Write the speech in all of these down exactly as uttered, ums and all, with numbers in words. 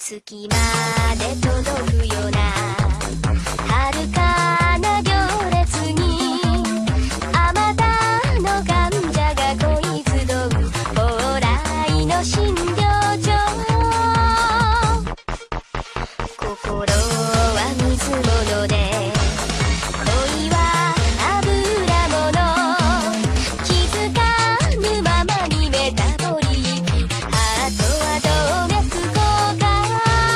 月まで届くような遥かな行列にあまたの患者が恋集う蓬莱の診療所。心は水物で恋は油物、気づかぬままにメタボリック、ハートは動脈硬化。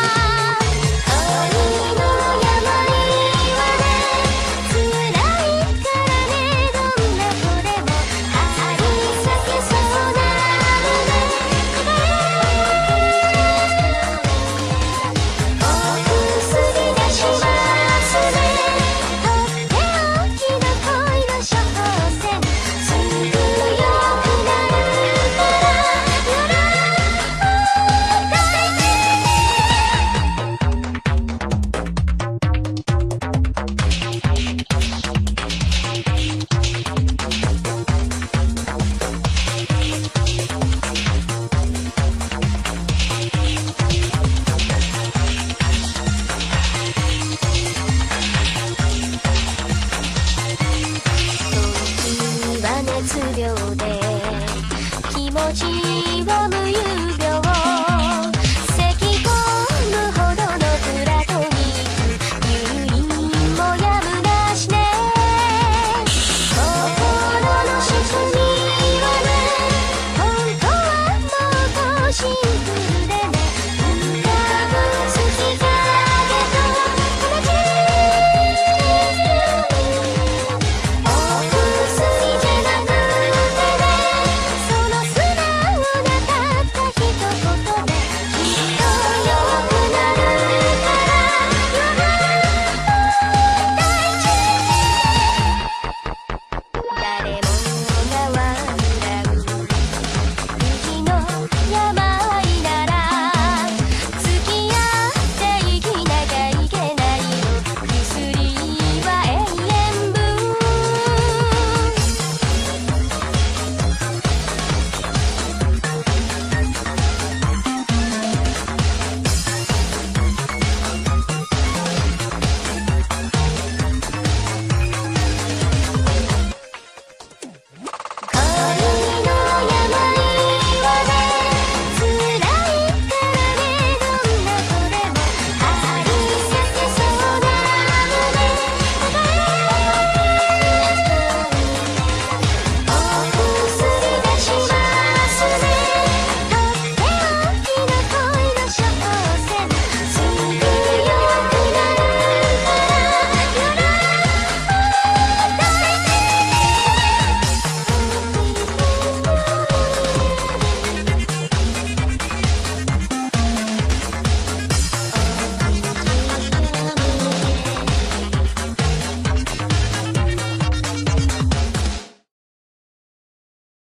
恋の病はね辛いからね、どんな子でも張り裂けそうな胸お薬出しますね、とっておきの恋の処方箋、すぐ良くなるからよろ時は熱病で気持ちは無有病、咳込むほどのプラトニック、入院もやむなしね。心の沈みはね本当はもう年